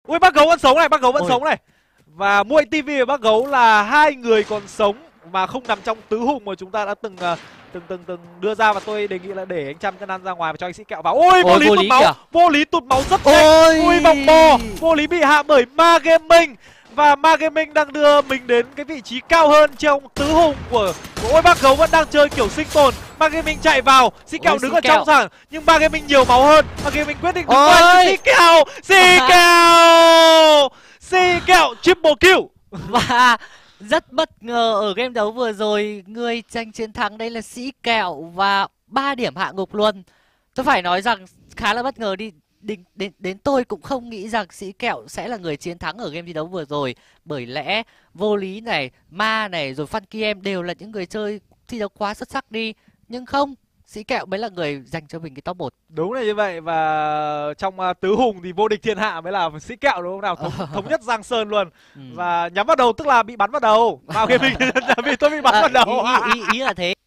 Ui, bác gấu vẫn sống này, bác gấu vẫn sống này. Và Muội TV và bác gấu là hai người còn sống mà không nằm trong tứ hùng mà chúng ta đã từng đưa ra, và tôi đề nghị là để anh Trăm Chân Ăn ra ngoài và cho anh Sĩ Kẹo vào. Ôi, vô lý tụt máu, vô lý tụt máu rất nhanh. Ui, vòng bò, vô lý bị hạ bởi Ma Gaming. Và Ma Gaming đang đưa mình đến cái vị trí cao hơn trong tứ hùng của ôi, bác gấu vẫn đang chơi kiểu sinh tồn. Ma Gaming chạy vào, Sĩ Kẹo đứng ở trong sàn nhưng Ma Gaming nhiều máu hơn. Ma Gaming quyết định đứng qua Sĩ Kẹo. Sĩ Kẹo triple kill. Và rất bất ngờ ở game đấu vừa rồi, người giành chiến thắng đây là Sĩ Kẹo và 3 điểm hạ gục luôn. Tôi phải nói rằng khá là bất ngờ đi. Đến tôi cũng không nghĩ rằng Sĩ Kẹo sẽ là người chiến thắng ở game thi đấu vừa rồi. Bởi lẽ Vô Lý này, Ma này, rồi Funky Em đều là những người chơi thi đấu quá xuất sắc đi. Nhưng không, Sĩ Kẹo mới là người dành cho mình cái top 1. Đúng là như vậy. Và trong tứ hùng thì vô địch thiên hạ mới là Sĩ Kẹo, đúng không nào? Thống nhất Giang Sơn luôn. Và nhắm vào đầu tức là bị bắn vào đầu. Vào game mình vì tôi bị bắn vào đầu. Ý là thế.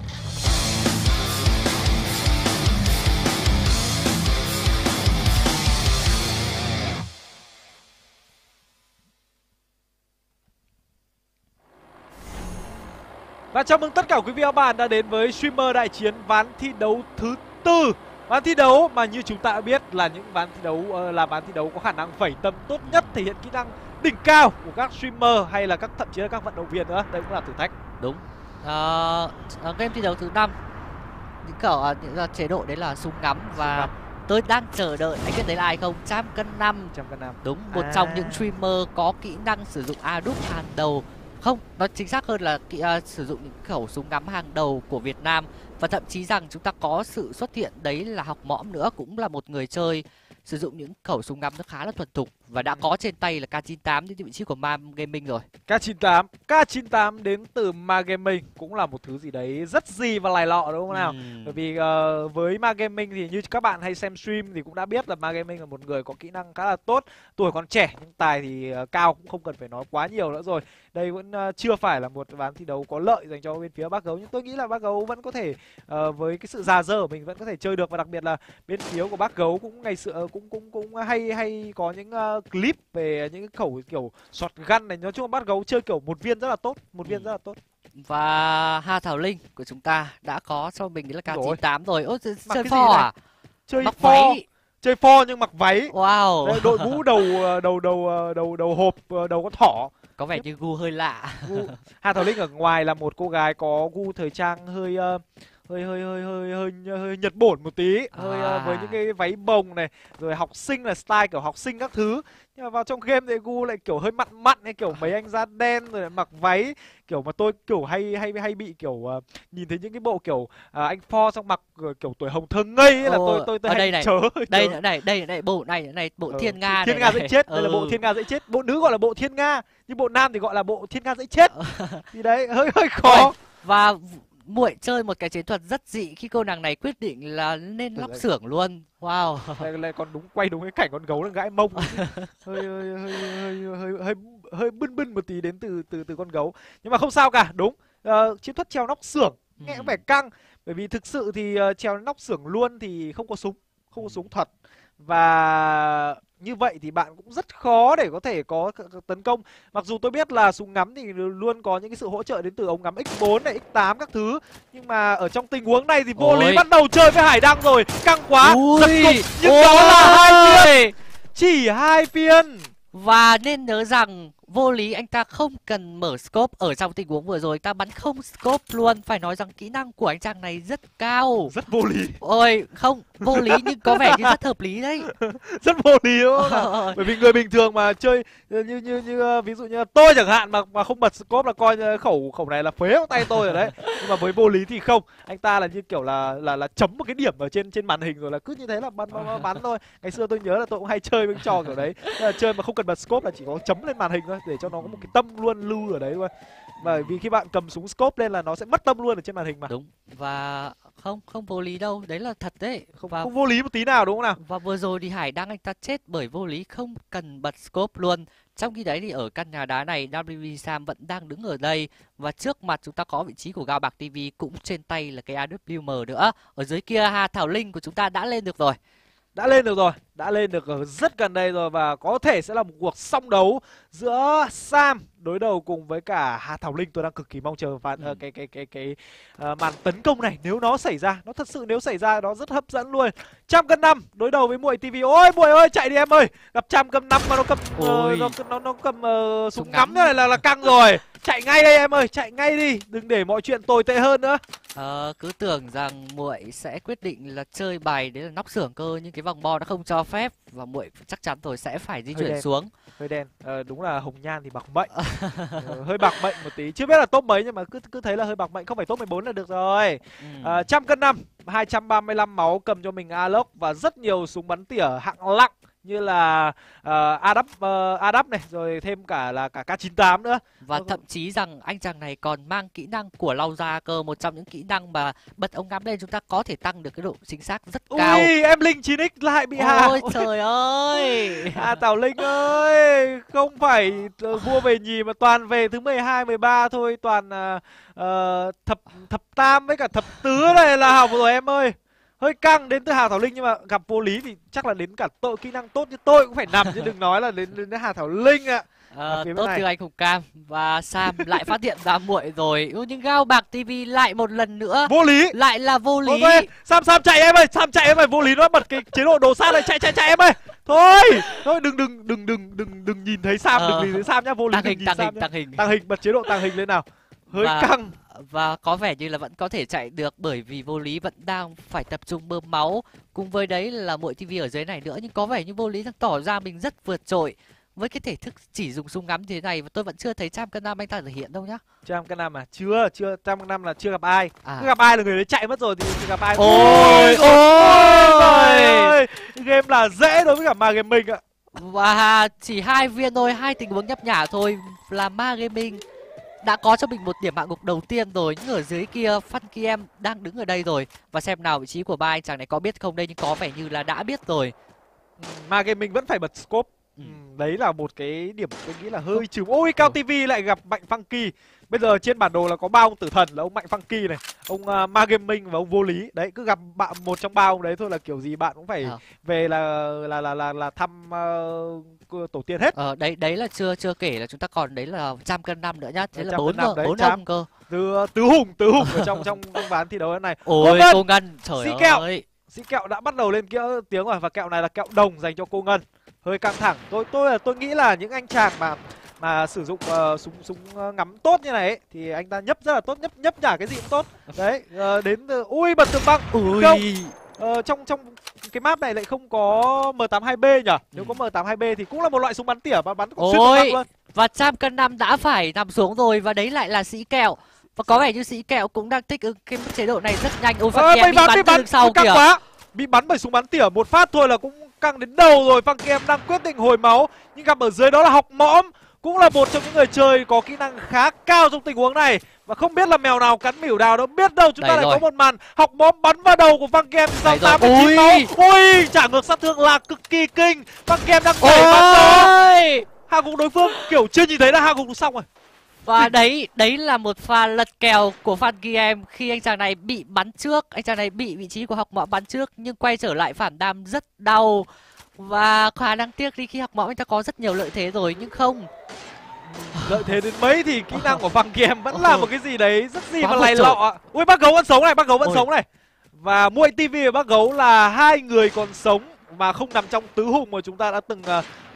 Và chào mừng tất cả quý vị và các bạn đã đến với streamer đại chiến ván thi đấu thứ 4. Ván thi đấu mà như chúng ta đã biết là những ván thi đấu ván thi đấu có khả năng phẩy tầm tốt nhất, thể hiện kỹ năng đỉnh cao của các streamer hay là thậm chí là các vận động viên nữa. Đây cũng là thử thách. Đúng. Game thi đấu thứ 5, những kiểu chế độ đấy là súng ngắm. Và tôi đang chờ đợi, anh biết đấy là ai không? Trăm Cân Năm. Đúng, một trong những streamer có kỹ năng sử dụng ADUP hàng đầu. Không, nó chính xác hơn là sử dụng những khẩu súng ngắm hàng đầu của Việt Nam. Và thậm chí rằng chúng ta có sự xuất hiện đấy là Học Mõm nữa, cũng là một người chơi sử dụng những khẩu súng ngắm nó khá là thuần thục. Và đã có trên tay là K98 đến vị trí của Ma Gaming rồi. K98 đến từ Ma Gaming cũng là một thứ gì đấy rất gì và lài lọ, đúng không nào? Bởi vì với Ma Gaming thì như các bạn hay xem stream thì cũng đã biết là Ma Gaming là một người có kỹ năng khá là tốt. Tuổi còn trẻ nhưng tài thì cao, cũng không cần phải nói quá nhiều nữa rồi. Đây vẫn chưa phải là một ván thi đấu có lợi dành cho bên phía bác gấu, nhưng tôi nghĩ là bác gấu vẫn có thể với cái sự già dơ của mình vẫn có thể chơi được. Và đặc biệt là bên phía của bác gấu cũng ngày xưa cũng hay có những clip về những cái khẩu kiểu shotgun này. Nói chung là bác gấu chơi kiểu một viên rất là tốt, Và Hà Thảo Linh của chúng ta đã có cho mình đấy là K98 rồi. Ôi, chơi pho à? Chơi pho. Chơi pho nhưng mặc váy. Wow. Đây, đội mũ đầu hộp, đầu có thỏ. Có vẻ như gu hơi lạ. Hà Thảo Linh ở ngoài là một cô gái có gu thời trang hơi Nhật Bản một tí, với những cái váy bồng này, rồi học sinh là style kiểu học sinh các thứ. Nhưng mà vào trong game thì gu lại kiểu hơi mặn hay kiểu mấy anh da đen rồi mặc váy kiểu mà tôi kiểu hay bị kiểu nhìn thấy những cái bộ kiểu anh Pho xong mặc kiểu tuổi hồng thơ ngây ấy, là tôi hay này, chớ. Đây bộ này bộ Thiên Nga. Thiên Nga dễ chết. Đây là bộ Thiên Nga dễ chết. Bộ nữ gọi là bộ Thiên Nga, nhưng bộ nam thì gọi là bộ Thiên Nga dễ chết. Thì đấy hơi khó. Và Muội chơi một cái chiến thuật rất dị khi cô nàng này quyết định là nên lóc xưởng luôn. Wow. Đây còn quay đúng cái cảnh con gấu đang gãi mông. hơi bưn một tí đến từ con gấu. Nhưng mà không sao cả, đúng. Chiến thuật trèo nóc xưởng nghe có vẻ căng, bởi vì thực sự thì trèo nóc xưởng luôn thì không có súng thật. Và như vậy thì bạn cũng rất khó để có thể có tấn công. Mặc dù tôi biết là súng ngắm thì luôn có những cái sự hỗ trợ đến từ ống ngắm X4 này, X8 các thứ. Nhưng mà ở trong tình huống này thì Vô Lý bắt đầu chơi với Hải Đăng rồi. Căng quá, giật cục. Nhưng đó là 2 viên. Chỉ 2 viên. Và nên nhớ rằng Vô Lý anh ta không cần mở scope. Ở trong tình huống vừa rồi ta bắn không scope luôn. Phải nói rằng kỹ năng của anh chàng này rất cao. Rất vô lý. Ôi không, vô lý nhưng có vẻ như rất hợp lý đấy. Rất vô lý đúng không? Bởi vì người bình thường mà chơi như ví dụ như tôi chẳng hạn mà không bật scope là coi khẩu này là phế trong tay tôi rồi đấy. Nhưng mà với Vô Lý thì không. Anh ta là như kiểu là chấm một cái điểm ở trên màn hình rồi là cứ như thế là bắn thôi. Ngày xưa tôi nhớ là tôi cũng hay chơi với cái trò kiểu đấy. Chơi mà không cần bật scope là chỉ có chấm lên màn hình thôi, để cho nó có một cái tâm luôn lưu ở đấy thôi. Bởi vì khi bạn cầm súng scope lên là nó sẽ mất tâm luôn ở trên màn hình mà. Đúng. Và không vô lý đâu, đấy là thật đấy. Không vô lý một tí nào đúng không nào? Và vừa rồi thì Hải Đăng anh ta chết bởi Vô Lý không cần bật scope luôn. Trong khi đấy thì ở căn nhà đá này WV Sam vẫn đang đứng ở đây. Và trước mặt chúng ta có vị trí của Gao Bạc TV, cũng trên tay là cái AWM nữa. Ở dưới kia Hà Thảo Linh của chúng ta đã lên được rồi. đã lên được rồi, đã lên được ở rất gần đây rồi và có thể sẽ là một cuộc song đấu giữa Sam đối đầu cùng với cả Hà Thảo Linh. Tôi đang cực kỳ mong chờ và màn tấn công này nếu nó xảy ra, nó thật sự nếu xảy ra nó rất hấp dẫn luôn. 100cân đối đầu với Muội TV. Ôi Muội ơi chạy đi em ơi. Gặp 100cân mà nó cầm nó cầm súng ngắm như này là căng rồi. Chạy ngay đây em ơi, chạy ngay đi, đừng để mọi chuyện tồi tệ hơn nữa. Cứ tưởng rằng Muội sẽ quyết định là chơi bài đấy là nóc xưởng cơ, nhưng cái vòng bo nó không cho phép và Muội chắc chắn rồi sẽ phải di chuyển xuống. Hơi đen, đúng là hồng nhan thì bạc mệnh. Hơi bạc mệnh một tí, chưa biết là top mấy nhưng mà cứ thấy là hơi bạc mệnh, không phải top 14 là được rồi. 100cân 235 máu, cầm cho mình Aloy và rất nhiều súng bắn tỉa hạng nặng như là Adap này, rồi thêm cả là cả K98 nữa. Và thậm chí rằng anh chàng này còn mang kỹ năng của Lau Ra cơ, một trong những kỹ năng mà bật ống ngắm lên chúng ta có thể tăng được cái độ chính xác rất cao. Ui, em Linh 9x lại bị hạ. Ôi trời ơi. Thảo Linh ơi, không phải vua về nhì mà toàn về thứ 12, 13 thôi, toàn thập tam với cả thập tứ này là học rồi em ơi. Hơi căng đến từ Hà Thảo Linh nhưng mà gặp vô lý thì chắc là đến cả kỹ năng tốt như tôi cũng phải nằm chứ đừng nói là đến Hà Thảo Linh ạ. Tốt từ anh Hùng Cam và Sam lại phát hiện ra Muội rồi. Nhưng Gao Bạc TV lại một lần nữa vô lý, lại là vô lý. Sam chạy em ơi, Sam chạy em ơi, vô lý nó bật cái chế độ đồ sát này, chạy em ơi. Thôi đừng nhìn thấy Sam, đừng nhìn thấy Sam nhá, vô lý tăng hình, bật chế độ tăng hình lên nào. Hơi căng. Và có vẻ như là vẫn có thể chạy được bởi vì vô lý vẫn đang phải tập trung bơm máu. Cùng với đấy là Muội TV ở dưới này nữa, nhưng có vẻ như vô lý đang tỏ ra mình rất vượt trội với cái thể thức chỉ dùng súng ngắm như thế này, và tôi vẫn chưa thấy 100cân anh ta thể hiện đâu nhá. 100cân à? Chưa 100cân là chưa gặp ai. Cứ gặp ai là người đấy chạy mất rồi thì gặp ai. Ôi ơi, game là dễ đối với cả Ma Gaming ạ. Và chỉ 2 viên thôi, 2 tình huống nhấp nhả thôi là Ma Gaming đã có cho mình một điểm hạ gục đầu tiên rồi. Nhưng ở dưới kia Funky em đang đứng ở đây rồi, và xem nào vị trí của ba anh chàng này có biết không đây, nhưng có vẻ như là đã biết rồi. Ma Gaming vẫn phải bật scope. Đấy là một cái điểm tôi nghĩ là hơi trừ. Ôi Cao TV lại gặp Mạnh Funky. Bây giờ trên bản đồ là có 3 ông tử thần là ông Mạnh Funky này, ông Ma Gaming và ông Vô Lý. Đấy, cứ gặp bạn một trong 3 ông đấy thôi là kiểu gì bạn cũng phải về là thăm tổ tiên hết. Đấy là chưa kể là chúng ta còn đấy là 100cân nữa nhá. Thế là 4 ông cơ. Tứ hùng ở trong ván thi đấu này. Ôi cô Ngân, trời ơi. Sĩ Kẹo đã bắt đầu lên tiếng rồi, và kẹo này là kẹo đồng dành cho cô Ngân. Hơi căng thẳng. Tôi nghĩ là những anh chàng mà sử dụng súng ngắm tốt như này ấy, thì anh ta nhấp rất là tốt, nhấp nhả cái gì cũng tốt. Đấy, đến ui bật tường băng. Không. Trong cái map này lại không có M82B nhỉ? Nếu có M82B thì cũng là một loại súng bắn tỉa và bắn cũng xuyên tường băng luôn. Và 100cân đã phải nằm xuống rồi, và đấy lại là Sĩ Kẹo. Và có vẻ như Sĩ Kẹo cũng đang thích ứng cái chế độ này rất nhanh. Ôi Funky em bị bắn từ sau kìa. Bị bắn bởi súng bắn tỉa một phát thôi là cũng căng đến đầu rồi. Funky em đang quyết định hồi máu, nhưng gặp ở dưới đó là Học Mõm, cũng là một trong những người chơi có kỹ năng khá cao trong tình huống này. Và không biết là mèo nào cắn mỉu đào đâu, biết đâu chúng ta lại có một màn Học Mõm bắn vào đầu của Funky em sau 89 máu. Ui, trả ngược sát thương là cực kỳ kinh. Funky em đang đẩy bắn đó. Hạ gục đối phương kiểu chưa nhìn thấy là hạ gục xong rồi. Và đấy là một pha lật kèo của Funky em khi anh chàng này bị bắn trước, anh chàng này bị vị trí của Học Mõm bắn trước nhưng quay trở lại phản đam rất đau. Và khá đáng tiếc đi, khi Học Mõm anh ta có rất nhiều lợi thế rồi nhưng không. Lợi thế đến mấy thì kỹ năng của Funky em vẫn là một cái gì đấy rất gì mà lầy lọ. Ui bác gấu vẫn sống này, bác gấu vẫn sống này. Và Muội TV và bác gấu là hai người còn sống mà không nằm trong tứ hùng mà chúng ta đã từng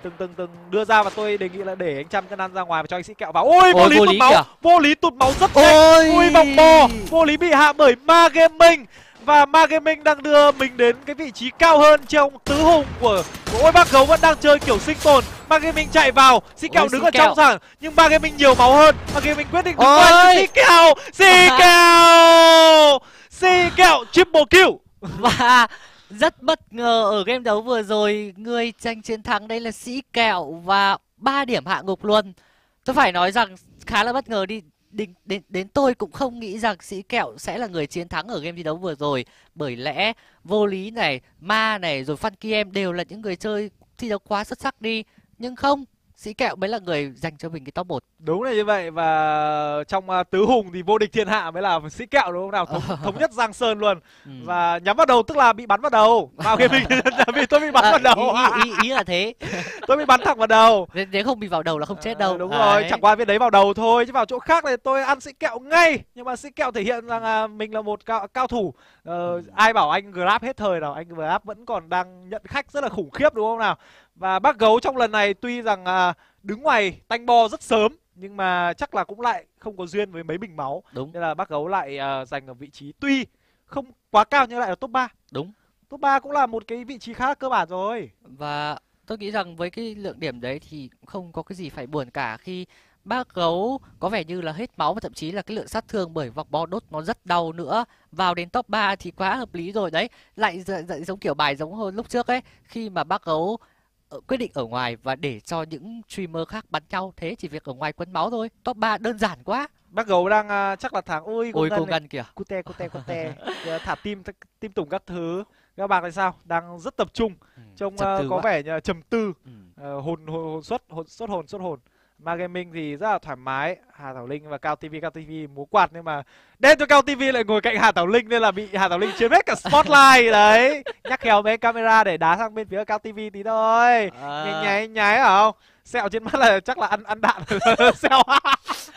đưa ra, và tôi đề nghị là để anh 100cân ra ngoài và cho anh Sĩ Kẹo vào. Ôi vô lý tụt máu, vô lý tụt máu rất nhanh. Ui vòng bò, vô lý bị hạ bởi Ma Gaming, và Ma Gaming đang đưa mình đến cái vị trí cao hơn trong tứ hùng của ôi bác gấu vẫn đang chơi kiểu sinh tồn. Ma Gaming chạy vào, Sĩ Kẹo đứng ở trong sảng nhưng Ma Gaming nhiều máu hơn. Ma Gaming quyết định đứng qua Sĩ Kẹo triple kill. Và rất bất ngờ ở game đấu vừa rồi, người giành chiến thắng đây là Sĩ Kẹo và 3 điểm hạ gục luôn. Tôi phải nói rằng khá là bất ngờ đi. Đến tôi cũng không nghĩ rằng Sĩ Kẹo sẽ là người chiến thắng ở game thi đấu vừa rồi. Bởi lẽ Vô Lý này, Ma này, rồi Funky em đều là những người chơi thi đấu quá xuất sắc đi. Nhưng không, Sĩ Kẹo mới là người dành cho mình cái top 1. Đúng là như vậy, và trong tứ hùng thì vô địch thiên hạ mới là Sĩ Kẹo đúng không nào? Thống nhất Giang Sơn luôn. Và nhắm vào đầu tức là bị bắn vào đầu. Mao Gaming vì tôi bị bắn vào đầu. Ý là thế. Tôi bị bắn thẳng vào đầu. Nếu không bị vào đầu là không chết đâu. Đúng rồi, chẳng qua viên đấy vào đầu thôi, chứ vào chỗ khác thì tôi ăn Sĩ Kẹo ngay. Nhưng mà Sĩ Kẹo thể hiện rằng mình là một cao thủ. Ai bảo anh Grab hết thời nào, anh Grab vẫn còn đang nhận khách rất là khủng khiếp đúng không nào? Và bác Gấu trong lần này tuy rằng đứng ngoài tanh bo rất sớm, nhưng mà chắc là cũng lại không có duyên với mấy bình máu. Đúng. Nên là bác Gấu lại giành ở vị trí tuy không quá cao nhưng lại là top 3. Đúng. Top 3 cũng là một cái vị trí khá cơ bản rồi. Và tôi nghĩ rằng với cái lượng điểm đấy thì không có cái gì phải buồn cả, khi bác Gấu có vẻ như là hết máu và thậm chí là cái lượng sát thương bởi vòng bo đốt nó rất đau nữa. Vào đến top 3 thì quá hợp lý rồi đấy. Lại giống kiểu bài giống hơn lúc trước ấy, khi mà bác Gấu quyết định ở ngoài và để cho những streamer khác bắn nhau, thế chỉ việc ở ngoài quấn máu thôi. Top 3 đơn giản quá. Bác Gấu đang chắc là tháng ôi cô Ngân kìa. Cute thả tim tủng các thứ. Các bạn thì sao? Đang rất tập trung. Trông có vẻ như trầm tư. Hồn xuất hồn. Ma Gaming thì rất là thoải mái. Hà Thảo Linh và Cao TV múa quạt, nhưng mà đen cho Cao TV lại ngồi cạnh Hà Thảo Linh nên là bị Hà Thảo Linh chiếm hết cả spotlight đấy. Nhắc khéo mấy camera để đá sang bên phía Cao TV tí thôi. Nháy hả không? Sẹo trên mắt là chắc là ăn đạn. Sẹo